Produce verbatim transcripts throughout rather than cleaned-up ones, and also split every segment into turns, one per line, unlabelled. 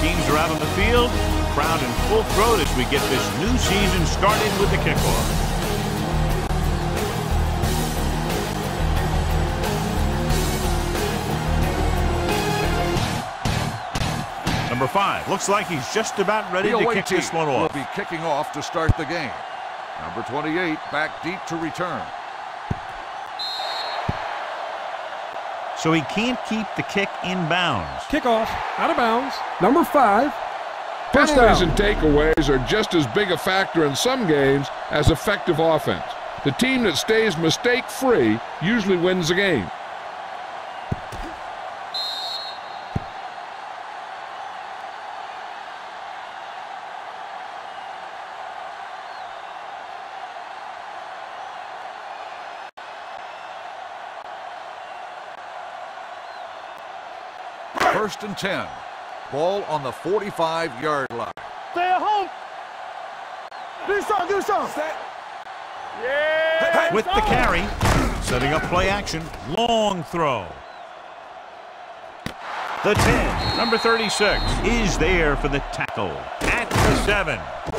teams are out on the field. Crowd in full throat as we get this new season started with the kickoff. Number five looks like he's just about ready to kick this one off.
Will be kicking off to start the game. Number twenty-eight back deep to return.
So he can't keep the kick in bounds.
Kickoff, out of bounds. Number five.
Penalties and takeaways are just as big a factor in some games as effective offense. The team that stays mistake-free usually wins the game.
First and ten. Ball on the forty-five yard line.
Stay at home. Do something, do something. Yeah.
With the carry, setting up play action, long throw. The ten, number thirty-six, is there for the tackle at the seven.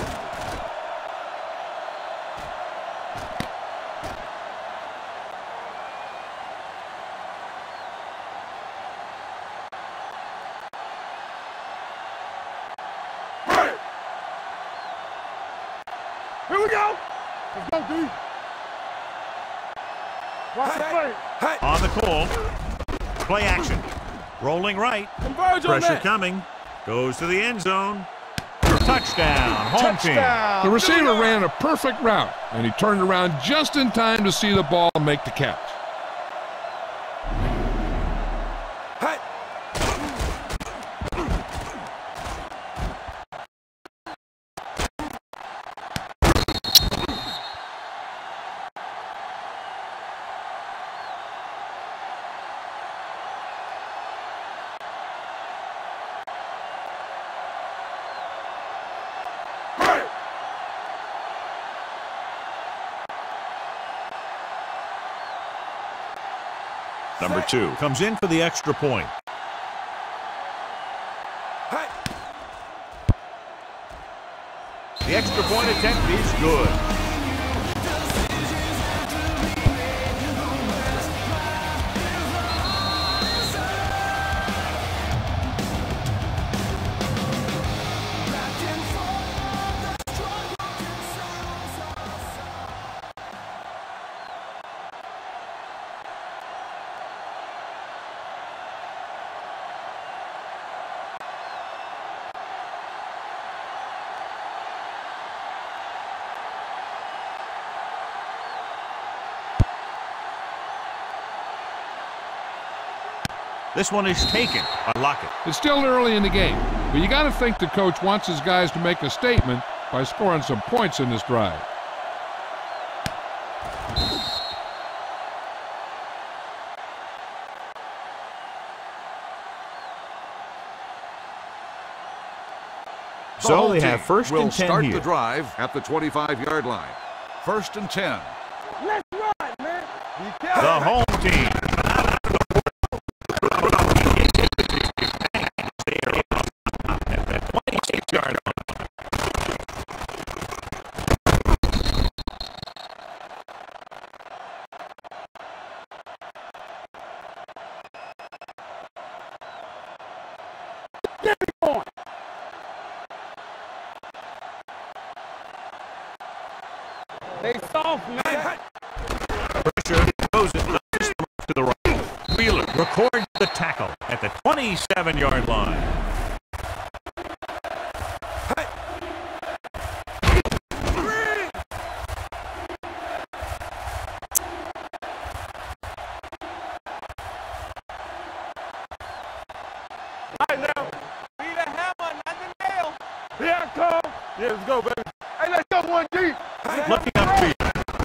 Here we go. Let's go, D. Watch the play.
Hey. On the call. Play action. Rolling right.
Converge on
Pressure
that.
coming. Goes to the end zone. Touchdown. Home
Touchdown.
The receiver ran a perfect route, and he turned around just in time to see the ball and make the catch.
Hey.
Number two comes in for the extra point.
Hey.
The extra point attempt is good. This one is taken by Lockett.
It's still early in the game, but you got to think the coach wants his guys to make a statement by scoring some points in this drive.
So they have first
will
and ten
start
here.
the drive at the twenty-five yard line. First and ten.
Let's run, man.
The home team. twenty-six yard line.
Get it going. They soft, man.
Pressure goes it to the right. Wheeler records the tackle at the twenty-seven yard line.
Right now. Be the hammer, not the nail. Here I come. Yeah, let's go, baby. Hey, let's go one deep.
Looking up to you.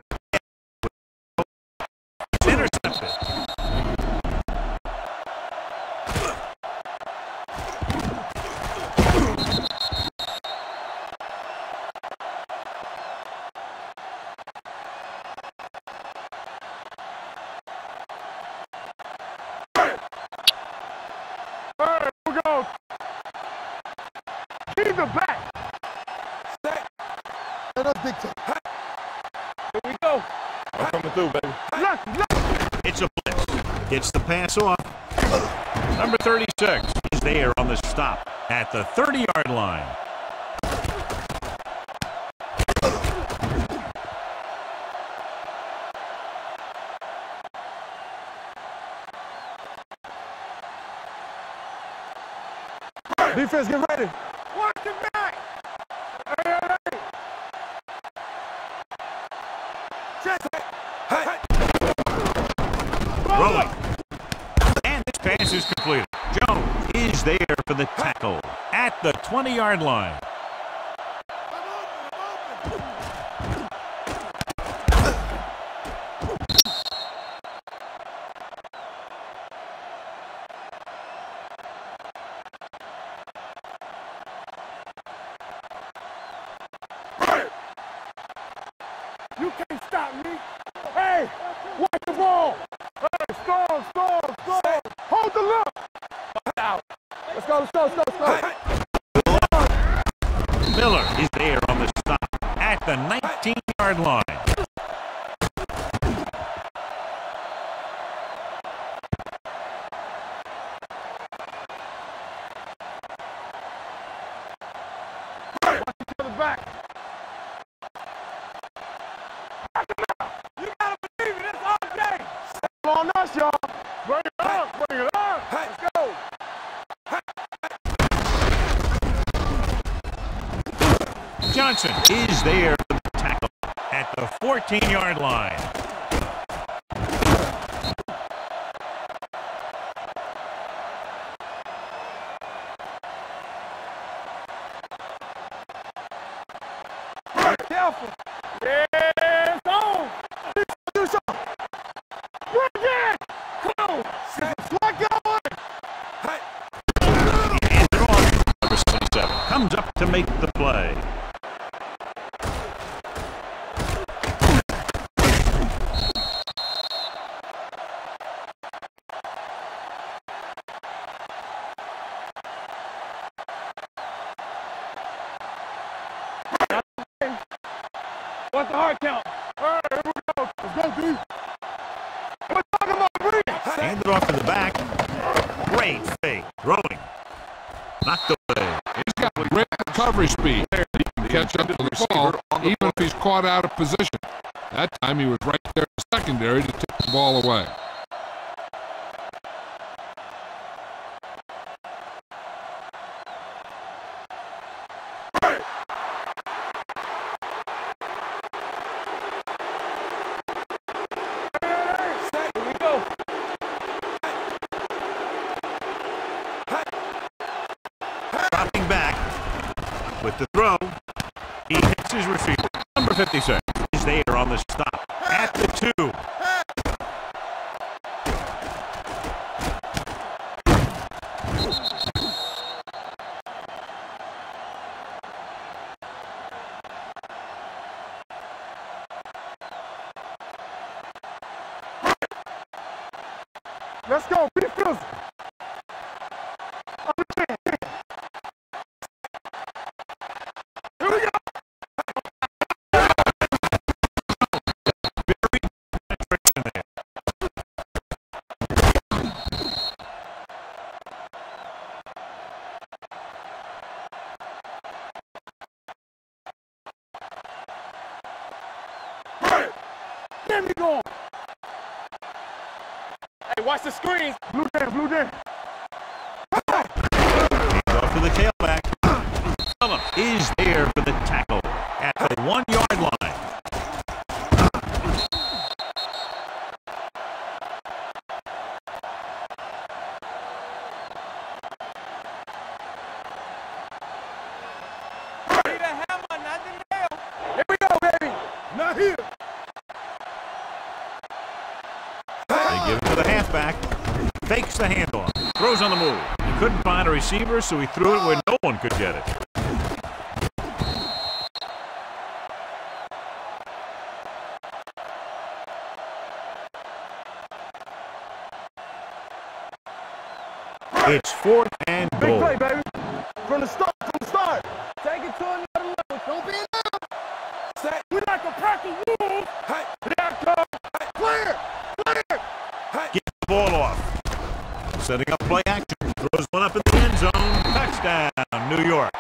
It's intercepted.
All right, here we go. keep it back. Set. And up big toe. Here we go. I'm coming through, baby. Look, look.
It's a blitz. Gets the pass off. Number thirty-six is there on the stop at the thirty-yard line.
Defense, get ready. Watch the back. Hey, hey, hey. Check it. Hey.
Rolling. And this pass is completed. Jones is there for the tackle at the twenty-yard line.
You can't stop me. Hey, watch the ball. Hey, storm, storm, storm. Hold the look. Out. Let's go, let's go, let's go, let's go.
Miller is there on the stop at the nineteen-yard line.
Watch each other back. You gotta believe it. It's all day. On us, y'all. Bring it on. Bring it on. Let's go.
Johnson is there for the tackle at the fourteen-yard line.
Careful. Yeah, it's on. Do something. Bring it. Come on. Let go.
And they're off. Number seventy-seven comes up to make the play.
What's the hard count? All right, here we go. Let's go, D. We're talking about breathing.
Hand it off to the back. Great fake. Throwing. Knocked away.
He's got great recovery speed. He can catch up to the ball, even if he's caught out of position. That time he was right there in the secondary to take the ball away.
Dropping back with the throw. He hits his receiver. Number fifty-six is there on the stop at the two.
Let's go. Be physical. Here we go. Get me going. Hey, watch the screens. Blue down, blue down.
Off to the tailback. Phillip is there for the tackle at the one-yard line.
Need a hammer, not the nail. Here we go, baby. Not here.
They give it to the halfback. Fakes the handoff. Throws on the move. He couldn't find a receiver, so he threw it where no one could get it. It's fourth and
Big
goal.
play, baby. From the start, from the start.
setting up play action. Throws one up in the end zone. Touchdown, New York.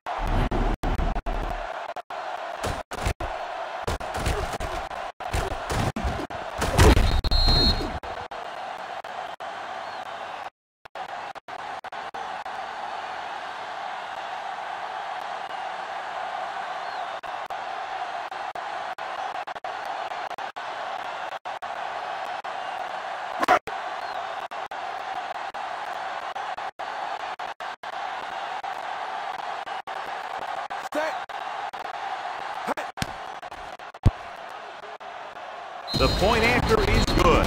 The point after is good.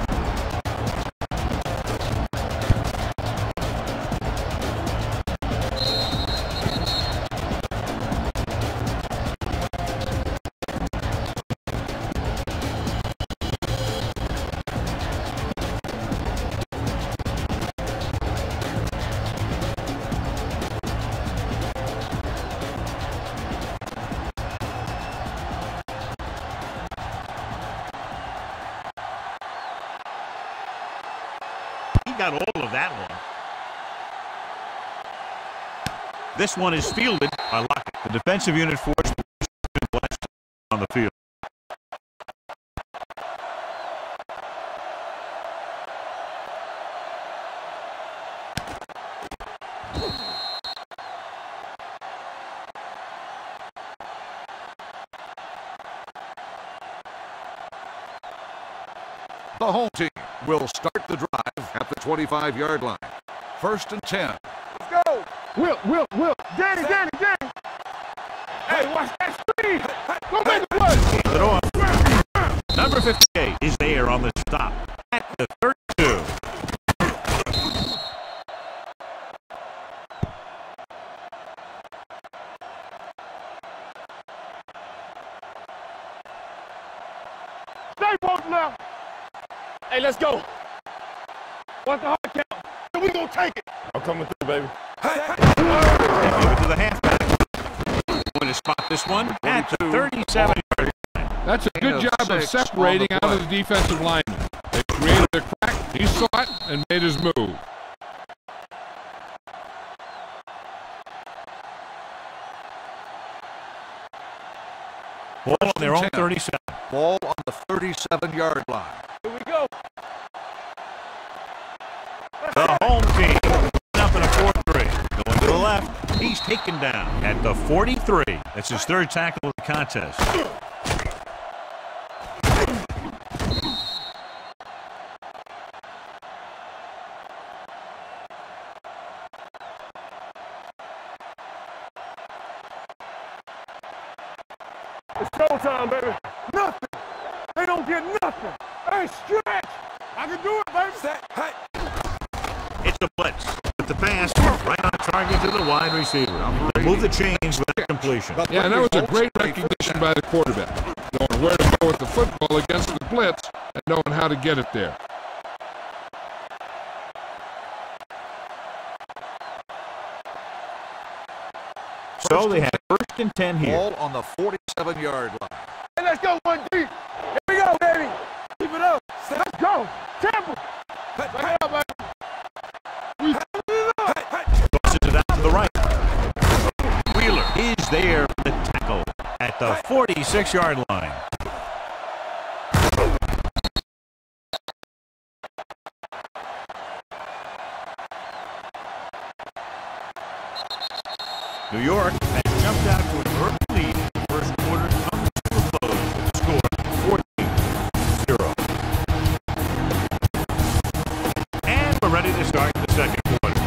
Got all of that one. This one is fielded by Lockett. The defensive unit forced on the field.
The home team will start the drive at the twenty-five yard line. First and ten.
Let's go. Will, Will, Will. Danny, Danny, Danny. Hey, watch that screen. Go make a play.
Number fifty-eight is there on the stop at the thirty-two.
Stay both left. Hey, let's go. What's the hard count? We gonna take it. I'm coming through, baby.
Hey, hey. Move it to the halfback. Going to spot this one at the thirty-seven yard line.
That's a good job of separating out of the defensive lineman. They created a crack, he saw it, and made his move.
Ball on their own thirty-seven.
Ball on the thirty-seven yard line.
Here we go.
The home team up in a four three. Going to the left. He's taken down at the forty-three. That's his third tackle of the contest.
It's showtime, baby. Nothing. They don't get nothing. Hey, stretch. I can do it, baby. Set. Hey.
It's a blitz. With the pass right on target to the wide receiver. Move the chains with that completion.
Yeah, and that was a great recognition by the quarterback. Knowing where to go with the football against the blitz and knowing how to get it there.
So they have first and ten here.
Ball on the forty-seven yard line.
Hey, let's go, one deep. Here we go, baby. Keep it up. Let's go. Temple. Back it up, baby. We
Tosses it out to the right. Wheeler is there for the tackle at the forty-six yard line. New York has jumped out to an early lead in the first quarter, comes to a close with the score fourteen zero. And we're ready to start the second quarter.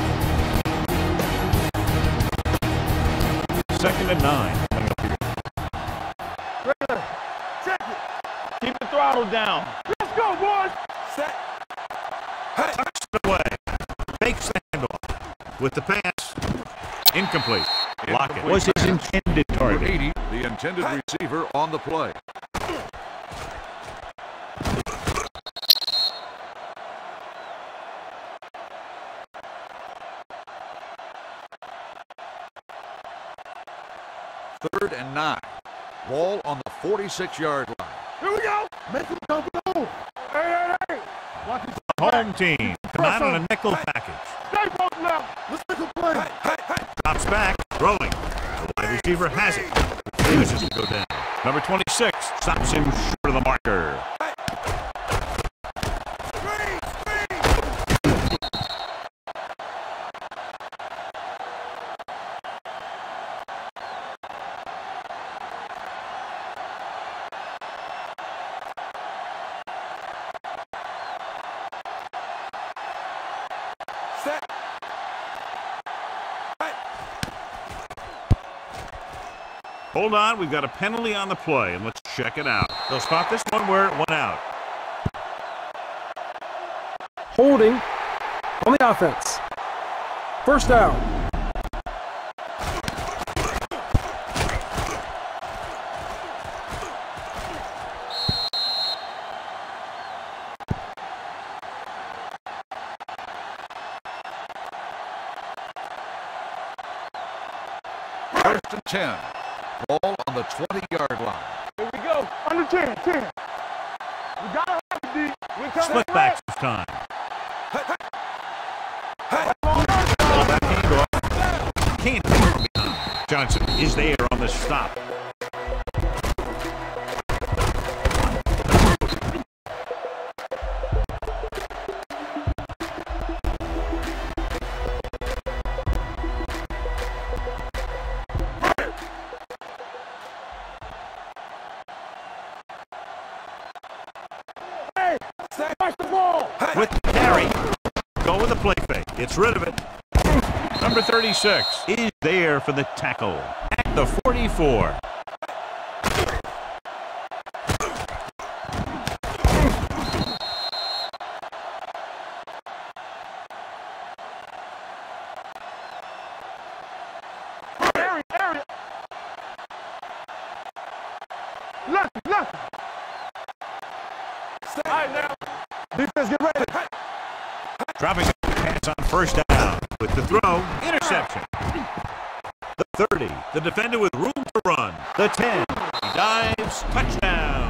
Second and nine coming up here.
Regular. Check it. Keep the throttle down. Let's go, boys. Set.
Hey. Tucks it away. Fakes the handoff. With the pass. Incomplete. Lockett was his intended target.
eighty, the intended receiver on the play. Third and nine. Ball on the forty-six yard line.
Here we go. Make him come on. Hey, hey, hey. Watch his
Home team not on a nickel package.
Stay both now. Let's make a play. Hey, hey,
Drops back, throwing. The wide receiver has it. Refuses to go down. Number twenty-six stops him short of the marker. Hold on, we've got a penalty on the play, and let's check it out. They'll spot this one where it went out.
Holding on the offense. First down.
First and ten. Ball on the twenty-yard line.
Here we go. Under ten, ten. We got to have it, D. We're coming
Split
in
backs this time. Ball back handoff. Can't get it behind. Johnson is there on the stop.
Watch the ball.
With the carry, go with the play fake. Gets rid of it. Number thirty-six is there for the tackle at the forty-four.
Area, area. Left, left. All right, now. Defense, get ready.
Dropping a pass on first down with the throw. Interception. The thirty. The defender with room to run. The ten. He dives. Touchdown.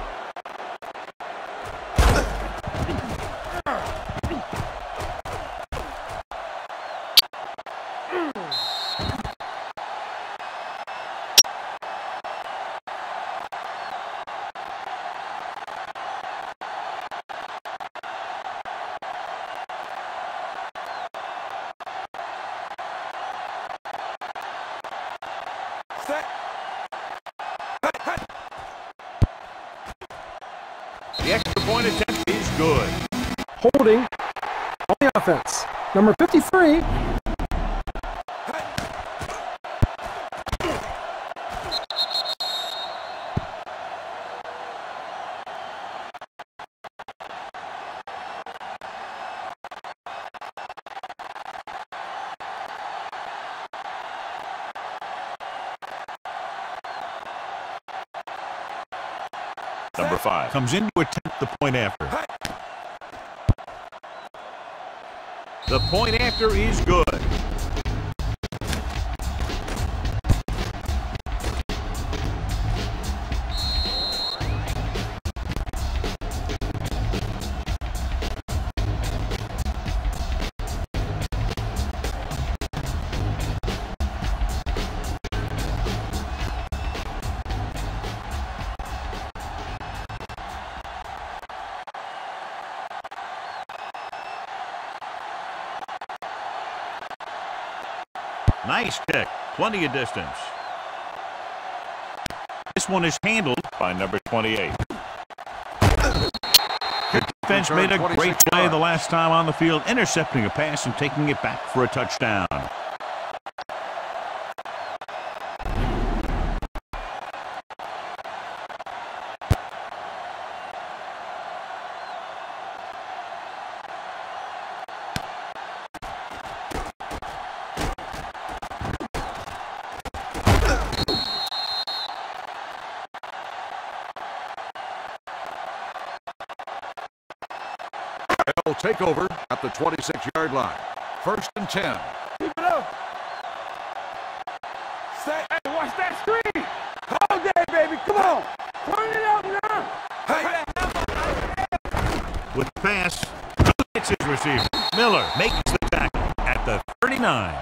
The extra point attempt is good.
Holding on the offense. Number fifty-three.
Number five comes in to attempt the point after. The point after is good. Nice kick. Plenty of distance. This one is handled by number twenty-eight. The defense made a great play the last time on the field, intercepting a pass and taking it back for a touchdown.
They'll take over at the twenty-six-yard line. First and ten.
Keep it up. Say, hey, watch that screen. All day, baby. Come on. Turn it up now.
Hey.
With the pass, hits his receiver. Miller makes the tackle at the thirty-nine.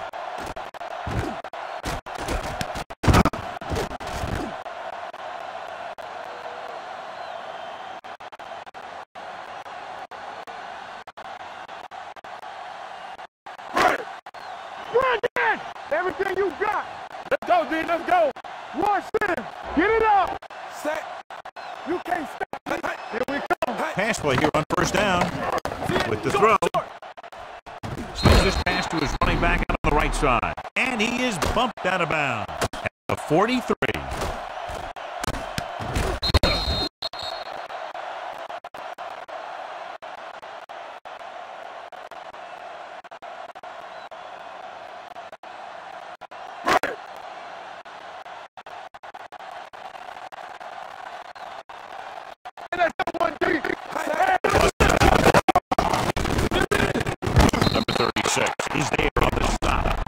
Brandon! Everything you got. Let's go, D. Let's go. Rush in. Get it up. Set. You can't stop me. Here we come.
Pass play here on first down with the throw. Swings this pass to his running back out on the right side. And he is bumped out of bounds at the forty-three. Number thirty-six. He's there on the stop.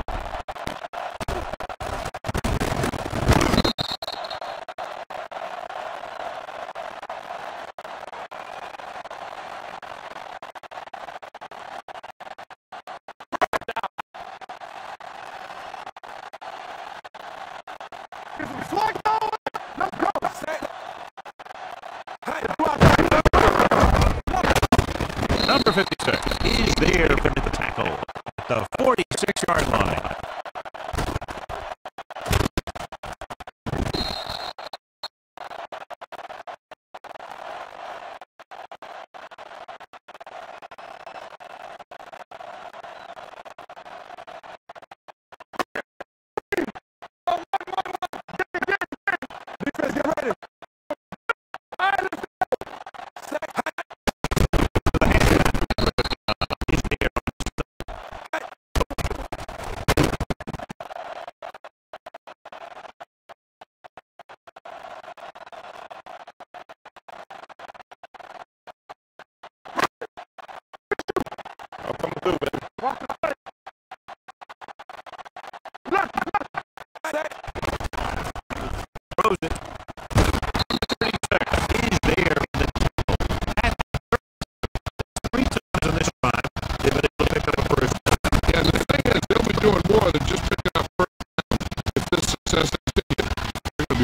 Number fifty-six is there for the tackle at the forty-six-yard line.
Defense, get ready.
Throws it. thirty-six is there for the tackle at three times on this drive. They've been able to pick up a first down.
Yeah, the thing is, they'll be doing more than just picking up first down. If this success continues, they're going to be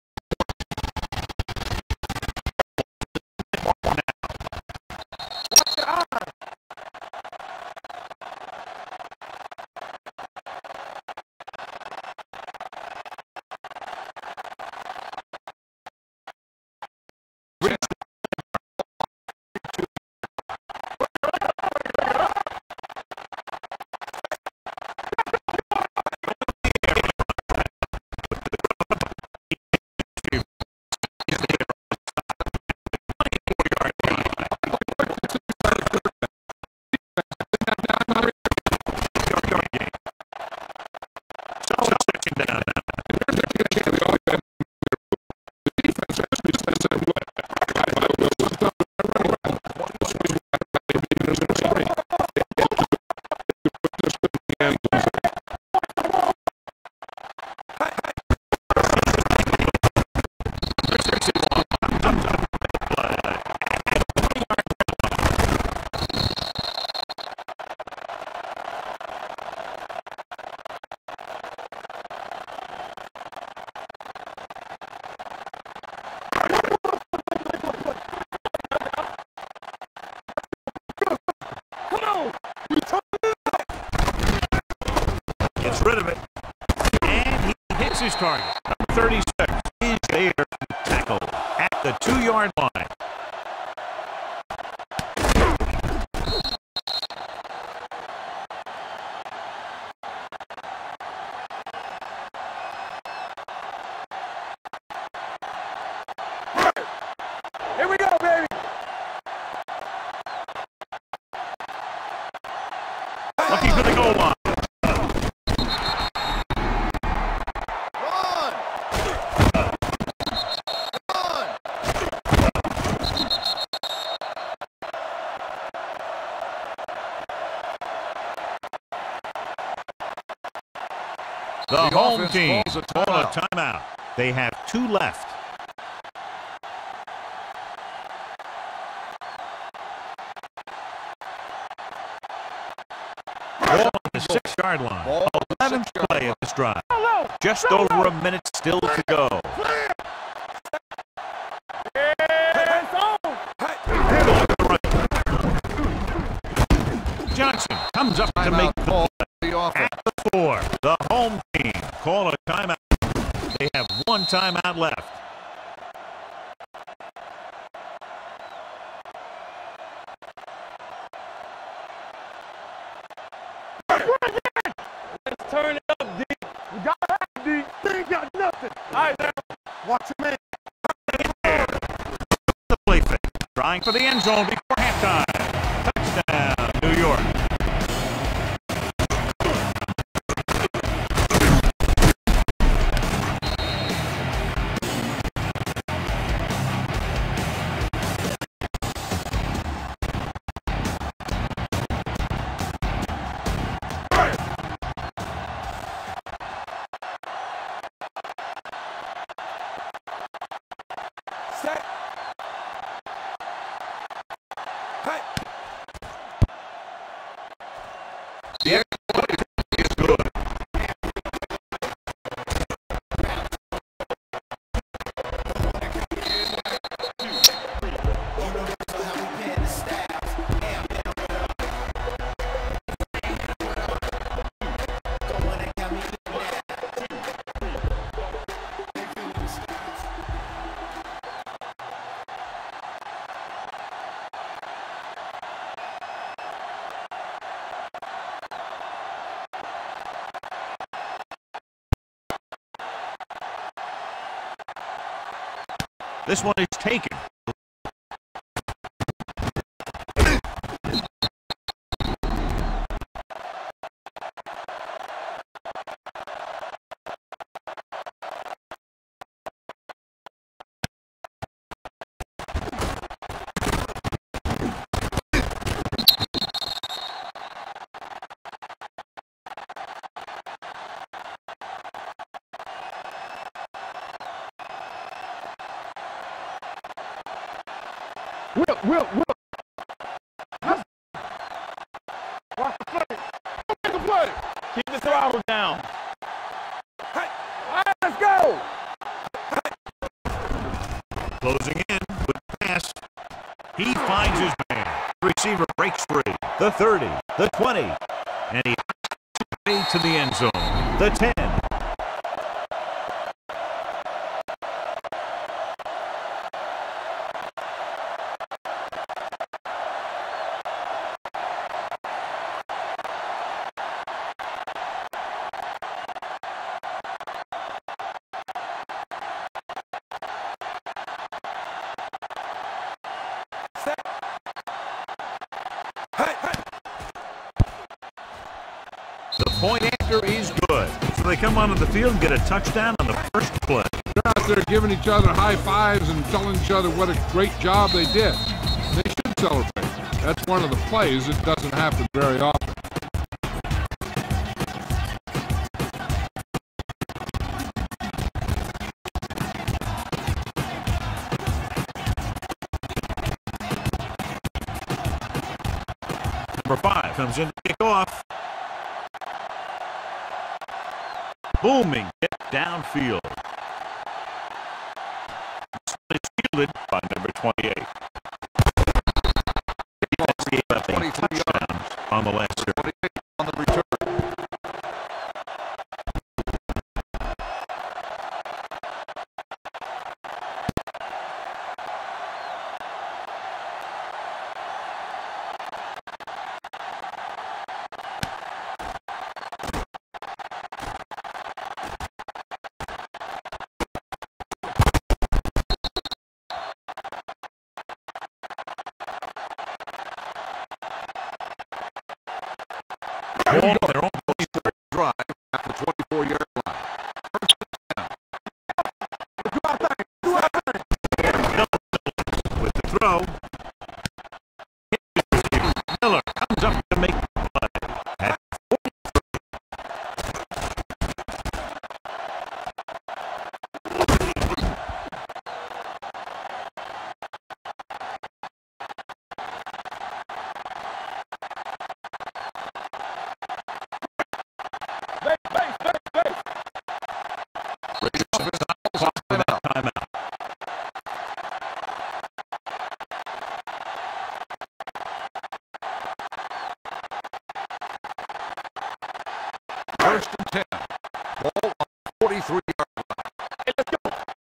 Gets rid of it. And he hits his target. Number thirty-six is there to tackle at the two-yard line.
Here we go, baby.
Looking for the goal line. The,
The
home
offense
team
calls a
call a
timeout.
timeout. They have two left. six-yard line.
Ball at the
eleventh
six-yard
play
line.
of this drive.
Hello.
Just over a minute still to go.
It's on.
Johnson comes up to
Timeout
make the
call the offense.
at the four. The home team call a timeout. They have one timeout left.
Let's turn it up, D. We got that, D. They ain't got nothing. All right, now. Watch your man.
The play fake. Trying for the end zone before halftime. Touchdown, New York.
Set. Hey.
The exploit is good. This one is taken.
Will, Will, Will. Let's watch the play. Make the play. Keep the throttle down. Hey. All right, let's go.
Closing in with the pass. He finds his man. The receiver breaks free. The thirty, the twenty, and he way to the end zone. The ten. The point after is good. So they come onto the field and get a touchdown on the first play.
They're out there giving each other high fives and telling each other what a great job they did. They should celebrate. That's one of the plays that doesn't happen very often.
Number five comes in to kick off. Booming hit downfield. It's fielded by number twenty-eight. Defense gave up a touchdown on the last series.
twenty-eight on the return.
Ball on their own
Drive at the twenty-four-yard line. First down.
with the throw. Miller comes up to make the play. At
twenty-three-yard line.
Hey, let's go.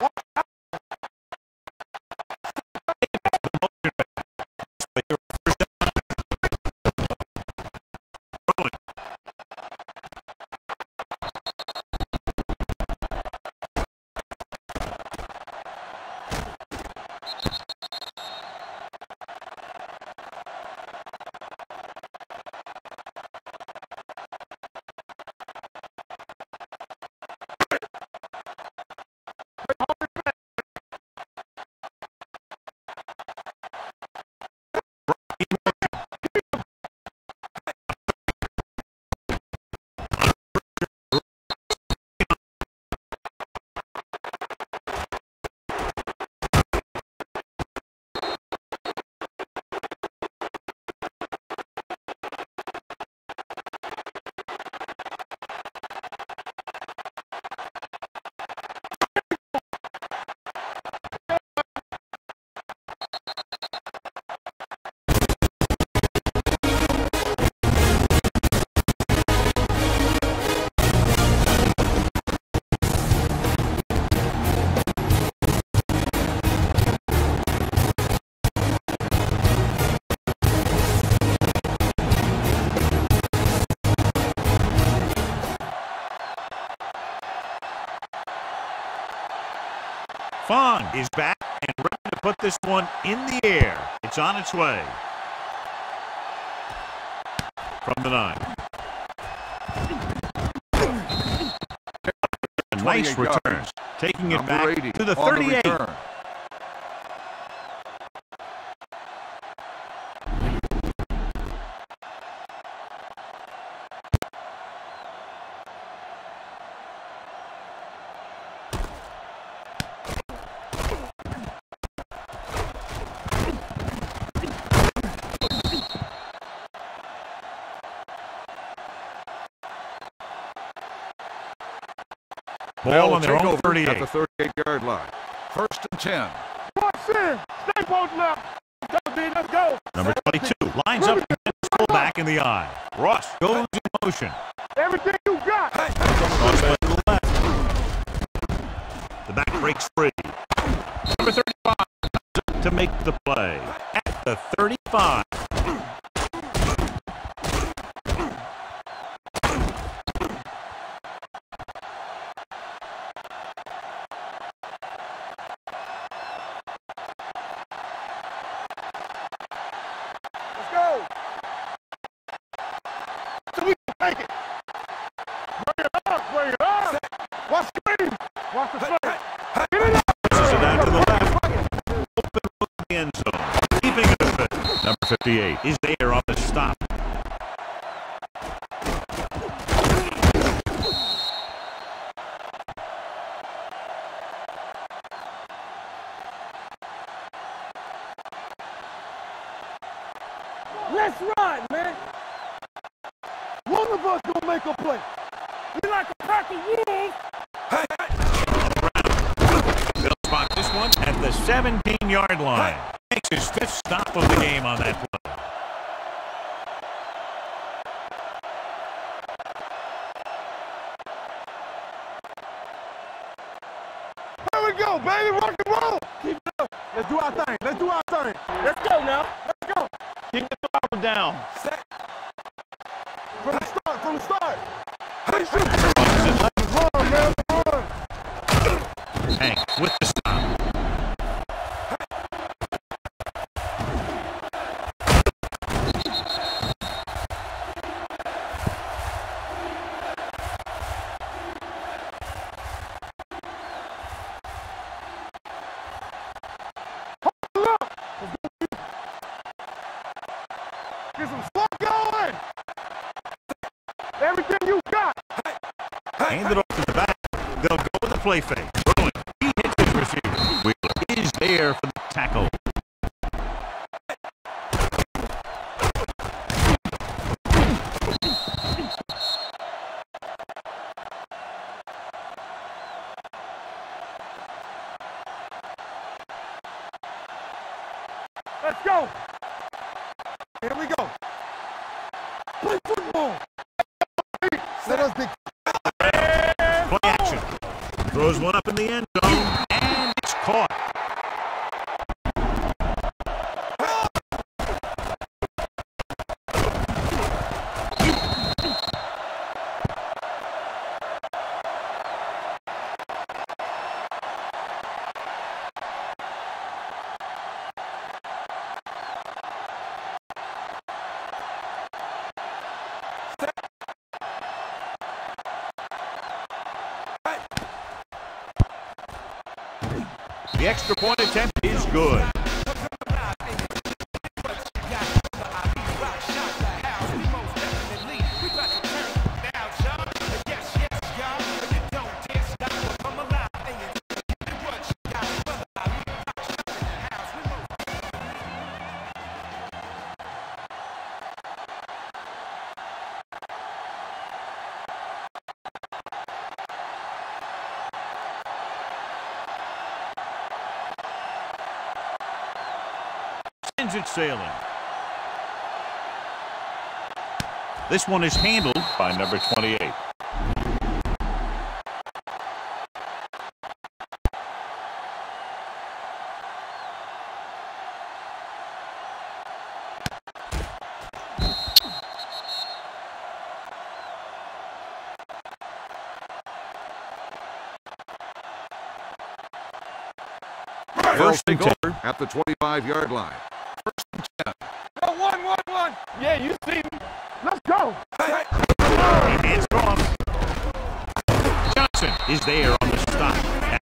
Fong is back and ready to put this one in the air. It's on its way. From the nine. A nice return. Taking it back to the thirty-eight. Ball on their own thirty-eight.
At the thirty-eight-yard line. First and ten.
Watch in. Stay both left. Let's go.
Number twenty-two lines up and pull back in the eye. Ross goes in motion.
Everything you got.
Cross to the left. The back breaks free. Number thirty-five to make the play at the thirty-five.
Take it. Bring it up. Bring it up. Watch the screen. Watch the screen. Get it up.
Pushes it out to the left. Open look at the end zone. Keeping it open. Number fifty-eight is there on the stop.
Let's ride, man. One of us gonna make a play. We like a pack of wolves.
They'll spot this one at the seventeen-yard line. Makes his fifth stop of the game on that play.
Here we go, baby. Rock and roll. Keep it up. Let's do our thing. Let's do our thing. Let's go now. Let's go. Keep the throttle down. Set. From the start, from the start. Hey, shoot. Run, man, run.
Hank with the stop.
Hold up. Get some slot going. Everything you got.
Hand it off to the back. They'll go with the play fake. Throwing. He hits his receiver. Wheeler is there for the tackle.
Let's go. Here we go. Play football. Let us be.
Play action. Throws one up in the end zone, and it's caught. The extra point attempt is good. Sends it sailing. This one is handled by number twenty-eight. First and goal
at the twenty-five yard line. First and ten.
Go, one, one, one. Yeah, you see me. Let's go. Hey.
He hands it off. Johnson is there on the stop.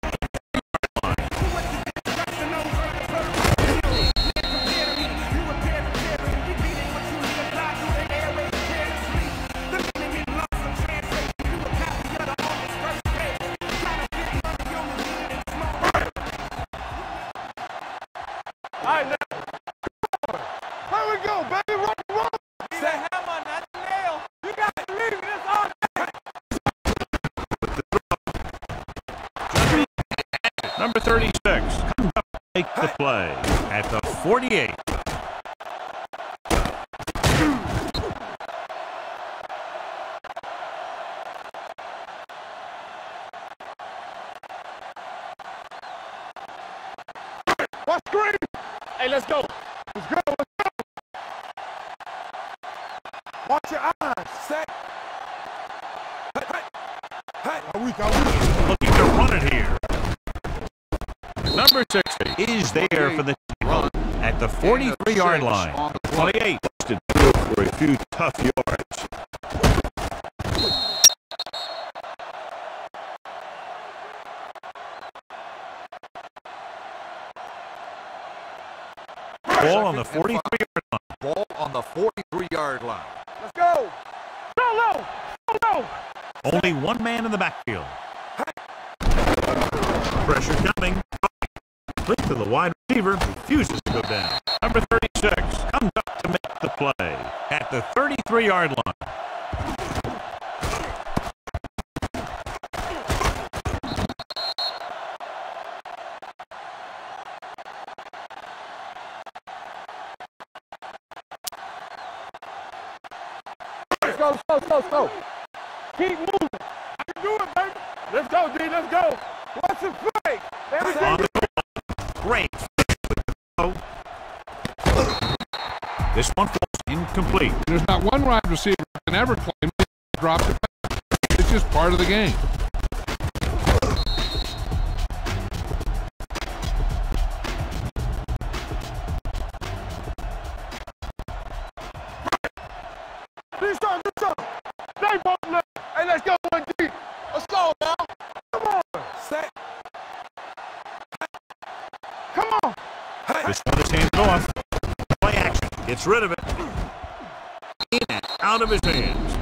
Number thirty-six comes up to make the play at the forty-eight.
Watch screen. Hey, let's go. Let's go. Let's go. Watch your eyes. Set. Hey, hey. Hey. Are we going?
Looking to run it here. Number sixty is there for the run at the forty-three yard line. twenty-eight to do for a few tough yards. Ball on the forty-three yard line.
Ball on the forty-three yard line.
Let's go. Go low. Go low.
Only one man in the backfield. Pressure coming. Click to the wide receiver, refuses to go down. Number thirty-six comes up to make the play at the thirty-three yard line.
Let's go, let's go, let's go, let's go. Keep moving. I can do it, baby. Let's go, D, let's go. What's the play? Everything.
Great. This one falls incomplete.
There's not one wide receiver that can ever claim they dropped it back. It's just part of the game.
Do something, do something. Stay both left. Hey, let's go, one D. Let's go now. Come on. Set. Come on.
This one is handed off. Play action. Gets rid of it. In and out of his hands.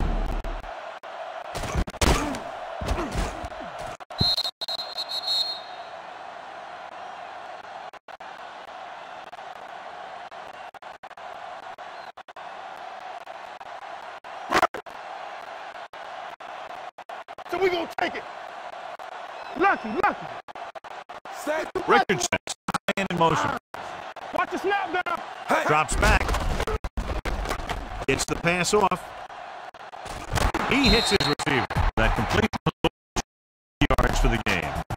So we gonna take it. Lucky, lucky. Set.
Richardson in motion.
Watch the snap down. Hey.
Drops back. Gets the pass off. He hits his receiver. That completes yards for the game.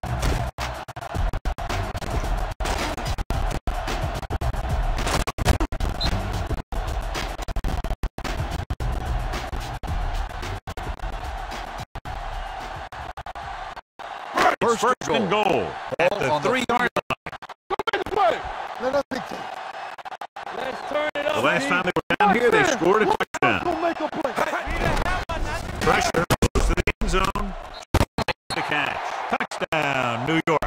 First
first
and
and goal at
Ball
the
on the
three-yard line.
Make the play. Let us dictate.
Let's turn it up.
The last
team.
time they were down here, they scored a touchdown.
Go make a play.
Pressure goes to the end zone. The catch. Touchdown, New York.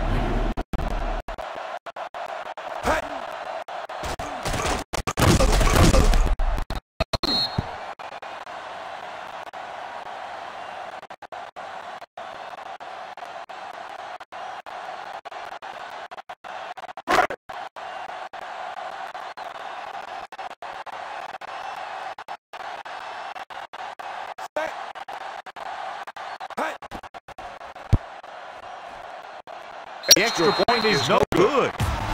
The extra point is no good.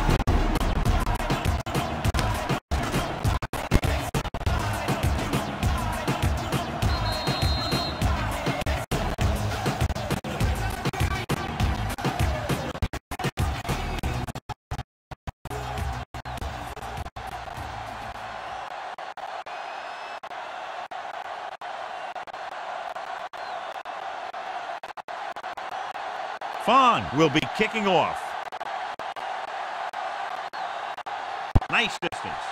Fon will be kicking off. Nice distance.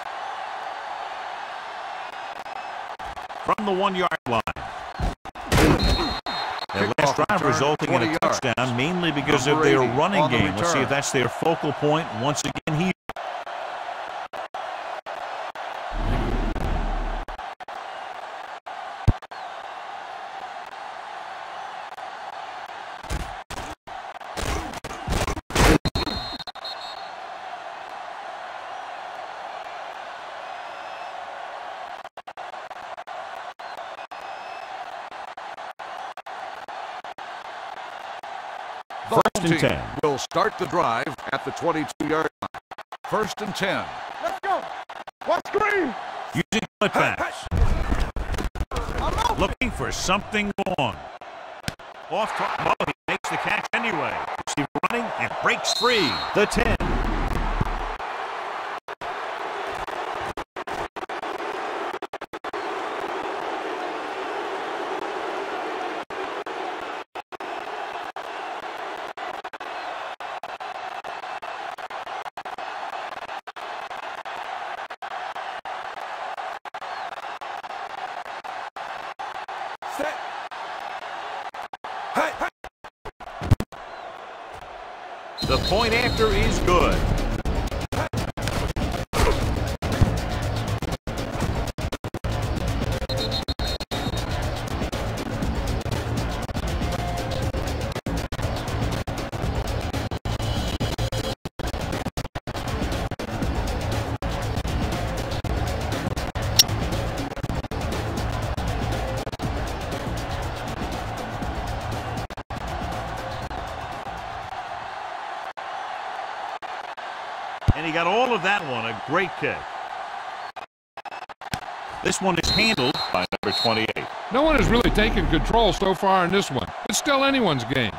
From the one-yard line. Their last drive resulting in a touchdown, mainly because of their running game. Let's see if that's their focal point once again here.
The
First
home
and
team
ten.
will start the drive at the twenty-two-yard line. First and ten.
Let's go. Watch screen.
Using split pass. Looking for something long. Off top ball, he makes the catch anyway. Receiver running and breaks free. The ten. The point after is good. And he got all of that one. A great kick. This one is handled by number twenty-eight.
No one has really taken control so far in this one. It's still anyone's game.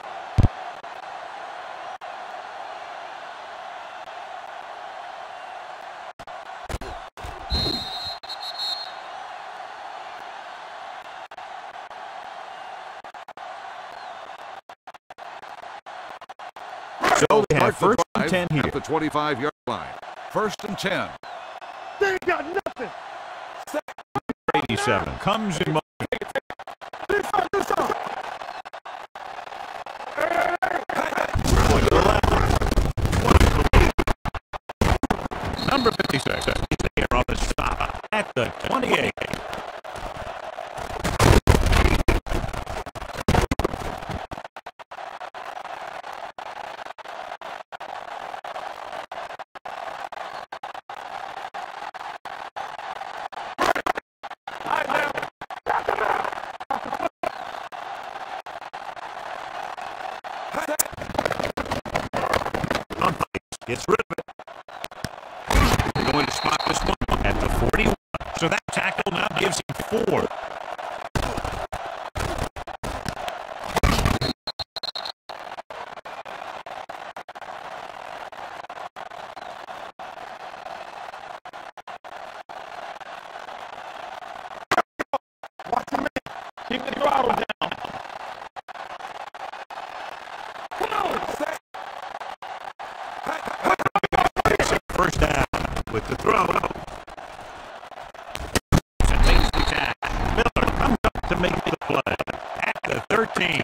So they have
Start
first
the
and
drive
ten here.
at the twenty-five-yard line. First and ten.
They ain't got nothing.
eighty-seven comes in motion.
This side, this side.
Going to the left. Number fifty-six. He's there on the stop at the twenty-eight. Gets rid of it. They're going to spot this one at the forty-one. So that tackle now gives him four.
Watch him in. Keep the throttle down. Come
First down with the throw. And makes the catch. Miller comes up to make the play at the thirteen.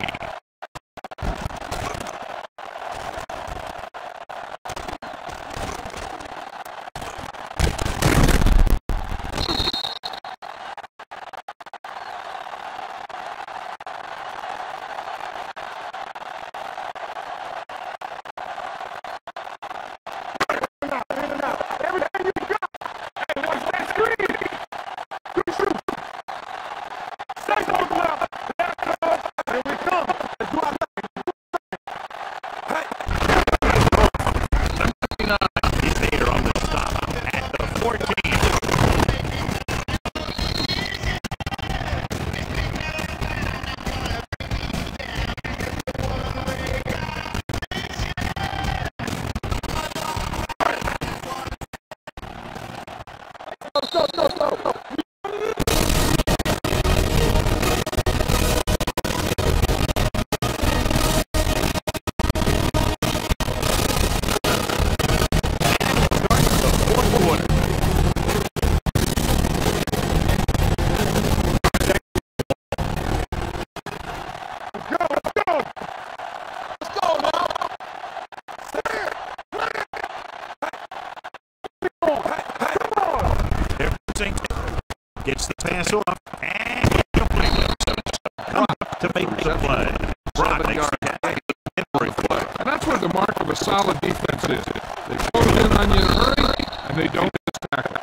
Gets the pass off and completely comes up to make the play. Brock makes the catch.
And that's what the mark of a solid defense is. They close in on you in a hurry, and they don't miss tackle.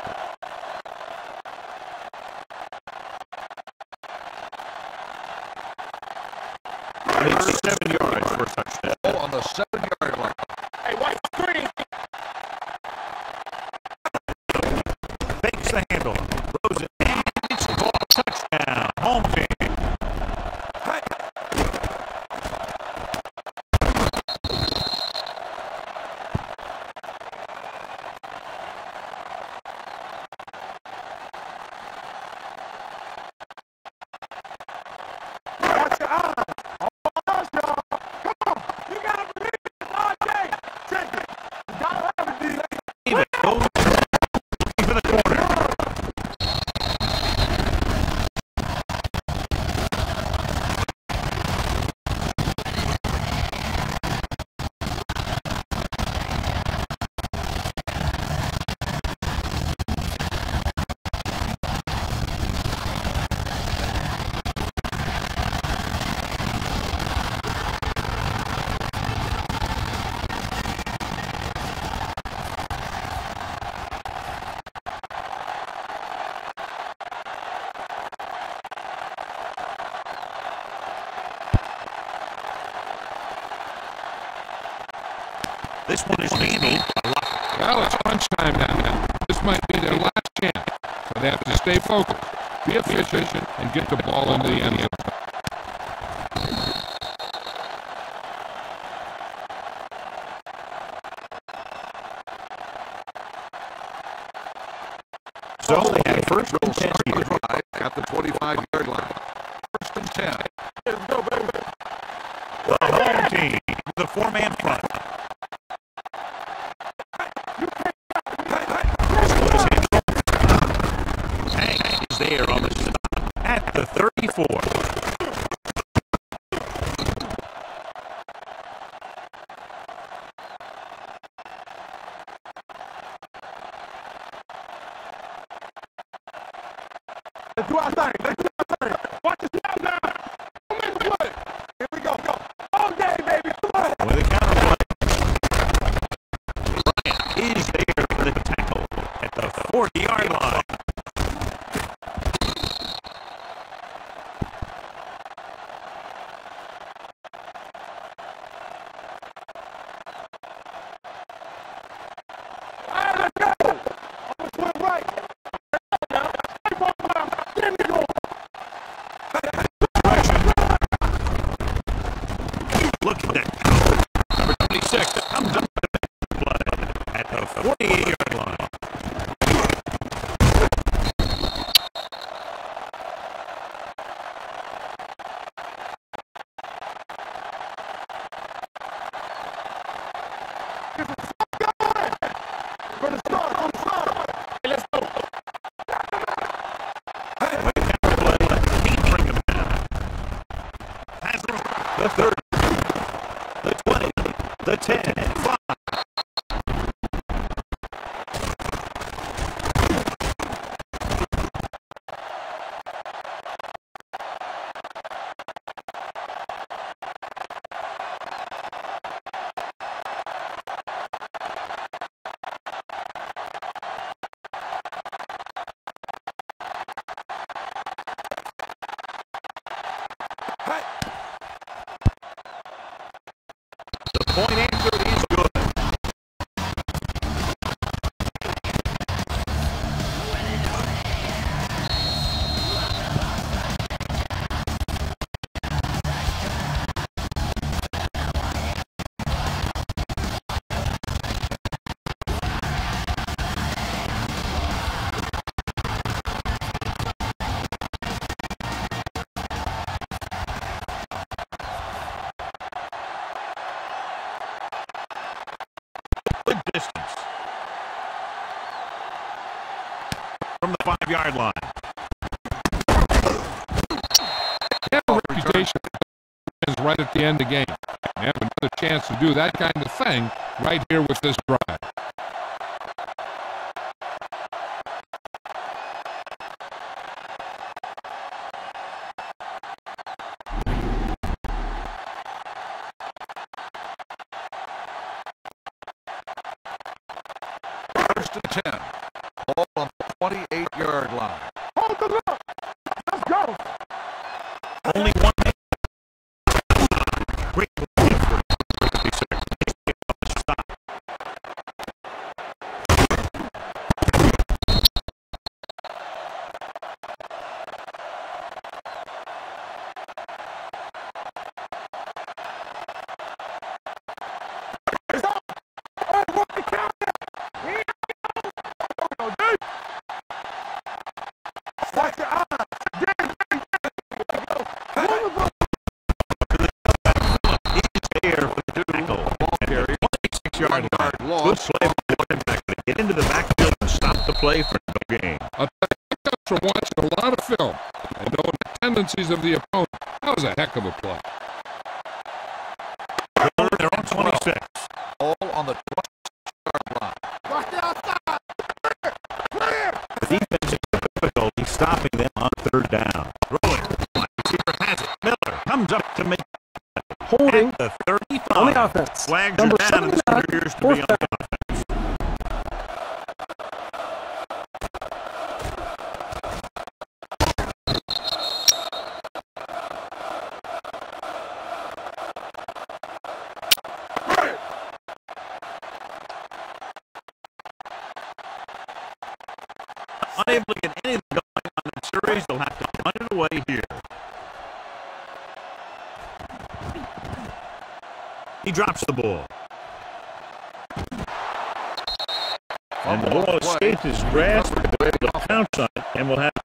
Makes seven yards for a touchdown.
Oh, on the seven-yard line.
Hey, white screen.
Takes the handle. Throws it. And it's a ball. Touchdown. Home team.
Watch your eyes. Watch y'all. Come on. You gotta believe it. R J. Check it. You gotta have it, D.
Even goes to the corner. This one is handled.
Well, it's lunchtime now. This might be their last chance, so they have to stay focused, be efficient, and get the ball into the end zone.
So they have first and ten here.
Drive at the twenty-five-yard line. First and ten.
Let's go, baby.
The home team with the four-man front. Hank is there on the stop at the thirty-four.
Let's do our thing. Let's do our thing. Watch the snap now. Don't make a play. Here we go. Go. All day, baby. Come on.
With a counter play. Bryant is there for the tackle at the forty-yard line.
All right, let's go. I'm going to swim right. There we go.
Look at that. Number twenty-six comes up to the play at the forty-eight-yard line. The ten. Five. The point answer is good. Good distance. From the five-yard line.
They have a reputation is right at the end of the game. They have another chance to do that kind of thing right here with this drive.
First and ten. Ball on the twenty-eight-yard line.
Hold the look. Let's go.
Only one man. Great play for fifty-six. Stop.
Oh, what the count? Watch your eyes.
He's there for the tackle.
Ball carrier.
twenty-six-yard line.
Yard
Good
loss.
play for the running back to get into the backfield and stop the play for the game.
I'll tell you, that comes from watching a lot of film and knowing the tendencies of the opponent. That was a heck of a play.
They're on twenty-six.
Ball on the twenty-yard line.
Watch the outside. Clear.
The defense has difficulty stopping them on third down. Rolling. Wide receiver has it. Miller comes up to make
Holding
at the thirty-five.
on the offense.
Flags
Number
are down and still
seventy-nine,
appears to be
fourth
on
down.
the offense. Unable to get anything going on the series, they'll have to punt it away here. He drops the ball. And the ball escaped his grasp. They're able to pounce on it, and we'll have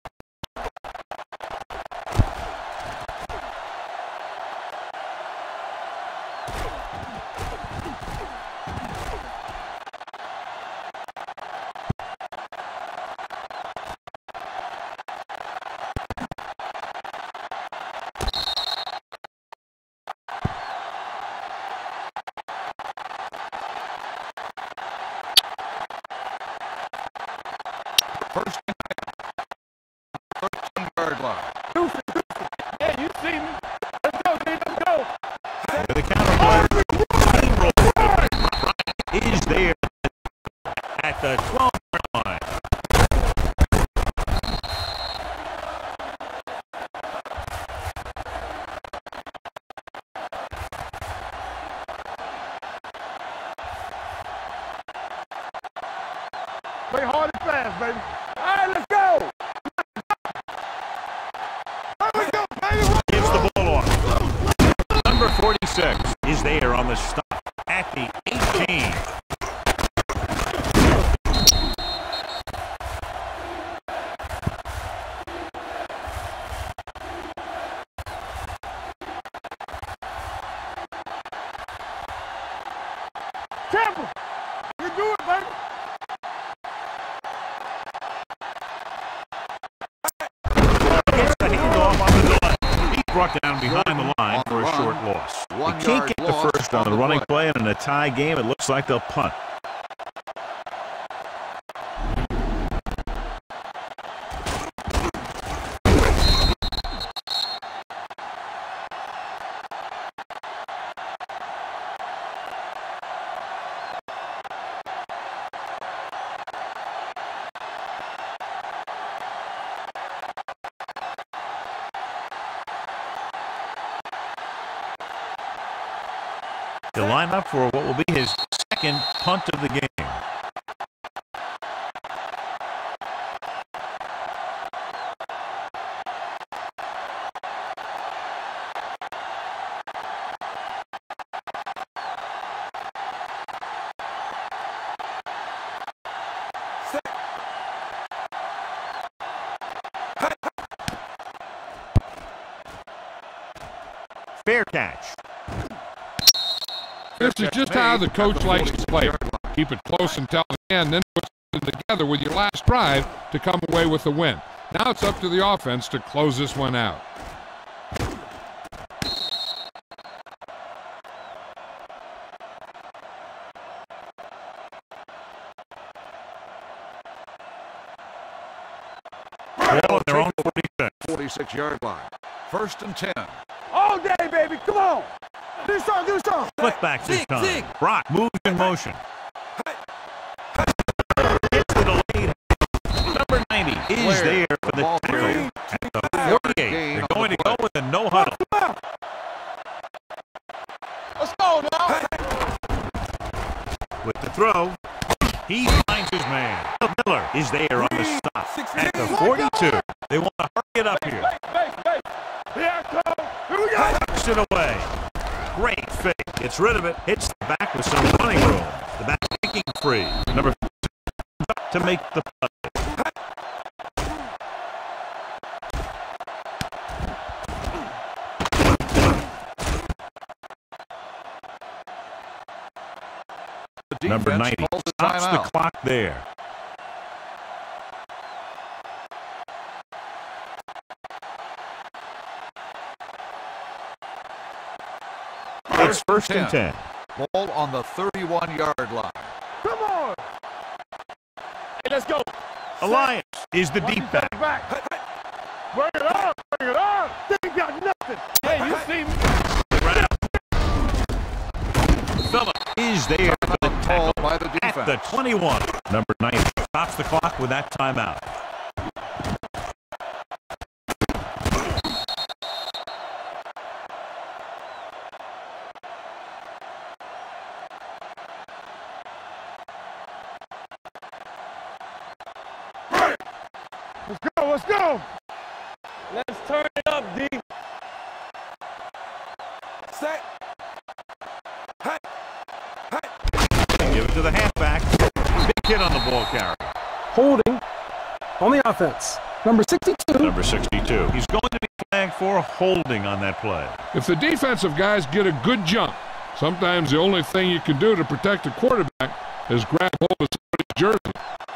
First and ten. thirteen-yard line.
Hey, you see me? Let's go, dude. Let's go.
the counter play. Steamroller is there at the twelve-yard line.
Play hard and fast, baby. All right, let's go. Let's go, baby.
Gives the ball off. Number forty-six is there on the stop at the eighteen.
Temple. You do it, baby.
Gets the handoff on the delay. He's brought down behind the line
On the
for a
run.
short loss.
One
They can't
yard
get the
loss
first
for
on the running play, and in a tie game, it looks like they'll punt. He'll line up for what will be his second punt of the game. Fair catch.
This is just how the coach likes to play. Keep it close until the end, then put it together with your last drive to come away with the win. Now it's up to the offense to close this one out.
Ball on their own forty-six.
forty-six yard line. First and ten.
All day, baby. Come on. Do something, do something.
Flip back this time. Brock moves in motion. Gets the delayed. Number ninety is there for the tackle at the forty-eight. They're going to go with a no huddle.
Let's go now.
With the throw, he finds his man. Miller is there on the stop at the forty-two. They want to hurry it up here.
Here I come. Here we go.
Knocks it away. Great fake. Gets rid of it. Hits the back with some running room. The back kicking free. Number up to make the play. Number ninety stops the clock there. It's first and ten.
Ball on the thirty-one yard line.
Come on. Hey, let's go.
Alliance is the deep back.
back. Bring it on. Bring it on. They ain't got nothing. Hey, you see me?
Phillip is there for the tackle
by the
at
defense.
the twenty-one. Number ninety stops the clock with that timeout.
Let's go. Let's go.
Let's turn it up, D.
Set.
Give it to the halfback. Big hit on the ball carrier.
Holding on the offense. Number sixty-two.
Number sixty-two. He's going to be flagged for holding on that play.
If the defensive guys get a good jump, sometimes the only thing you can do to protect a quarterback is grab hold of somebody's jersey.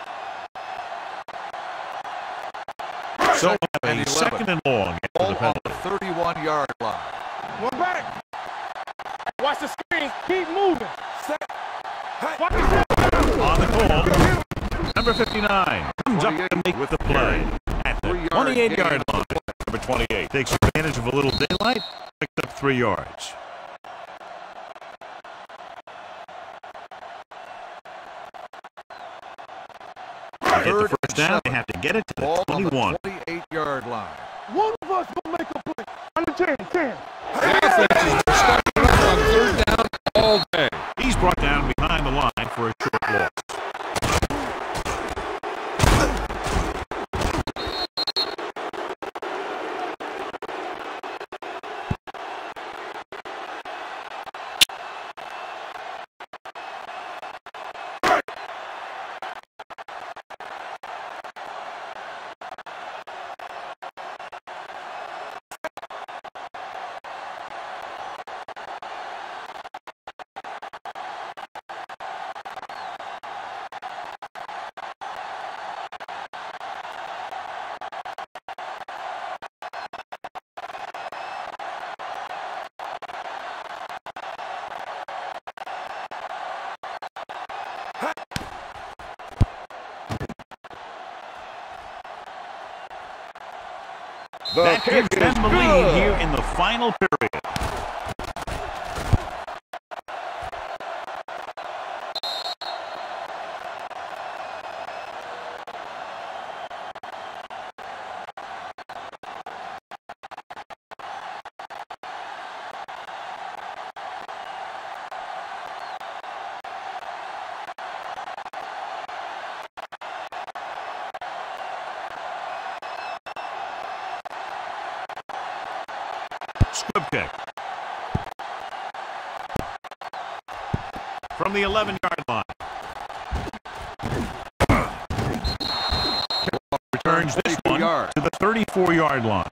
So have a second and long after the
Ball on
penalty.
the thirty-one yard line.
One back. Watch the screen. Keep moving. Set. Watch the screen.
On the call, number fifty-nine comes up to make the play at the twenty-eight yard line. Number twenty-eight takes advantage of a little daylight, picked up three yards. To get the first down, they have to get it to the
Ball on the
twenty-one.
twenty-eight yard line.
One of us will make a play. On the ten, ten.
The offense has been stuck on third down all day.
He's brought down behind the line for a short loss.
The
That gives
kick
them
is
the lead
good.
here in the final period. Squib kick. From the eleven-yard line. Returns this one to the thirty-four-yard line.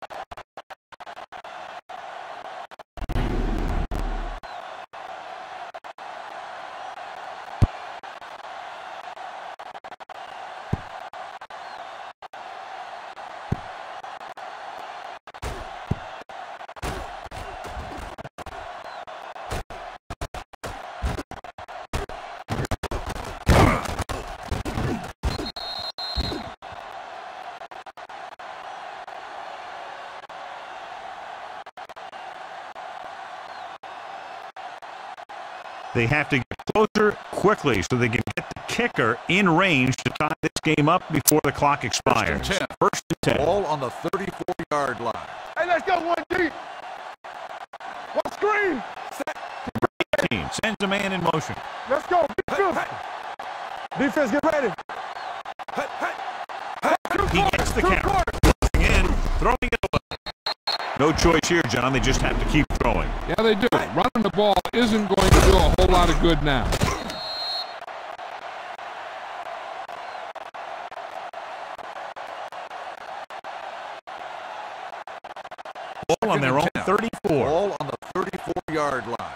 They have to get closer quickly so they can get the kicker in range to tie this game up before the clock expires.
First and ten.
First and ten.
Ball on the thirty-four-yard line.
Hey, let's go one deep. One screen.
Team sends a man in motion.
Let's go. Defense. Defense, get ready.
He gets the carry. Looking in, throwing it away. No choice here, John. They just have to keep throwing.
Yeah, they do. Running the ball isn't going to do a whole lot of good now.
Ball on their own thirty-four.
Ball on the thirty-four-yard line.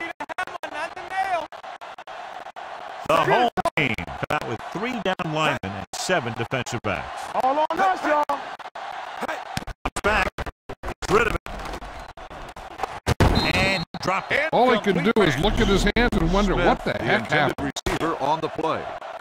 The home team come out with three down linemen and seven defensive backs.
All on us, y'all.
Back. Gets rid of it. And drop it.
All he can do is look at his hands and wonder
Smith,
what the
the
heck
intended
happened.
receiver on the play.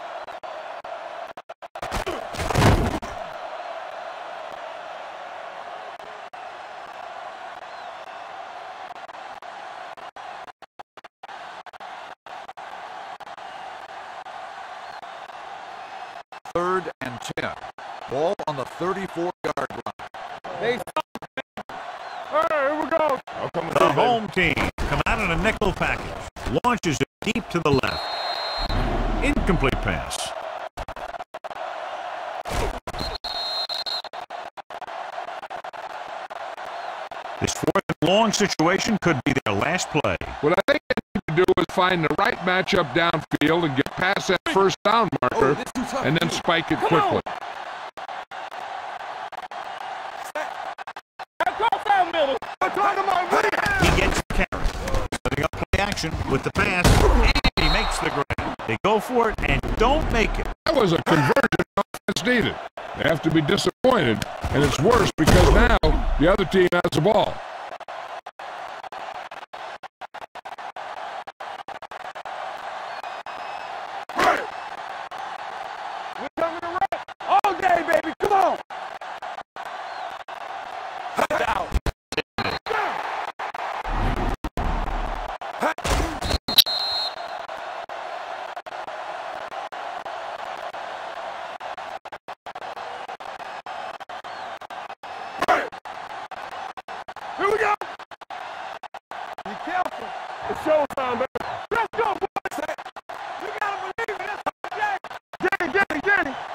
Third and ten. Ball on the thirty-four-yard line.
They
Hey, here we go.
The home team come out in a nickel package. Launches it deep to the left. Incomplete pass. This fourth and long situation could be their last play.
What I think they need to do is find the right matchup downfield and get past that first down marker and then spike it quickly.
He gets the carry. Setting up play action with the pass. And he makes the grab. They go for it and don't make it.
That was a conversion offense needed. They have to be disappointed, and it's worse because now the other team has the ball.
We're coming to run all day, baby. Come on. Out. Here we go. Be careful. It's showtime, baby. Let's go, boys. You gotta believe it. It's Get it, get it, get it.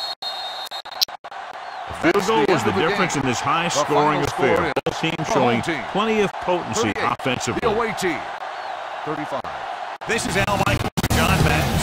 Field goal
the
was
end
the
of the
difference
game.
in this high-scoring
final score
affair.
is
Both teams
the
showing
home team.
plenty of potency
thirty-eight.
offensively.
The away team, thirty-five.
This is Al Michaels, John Madden,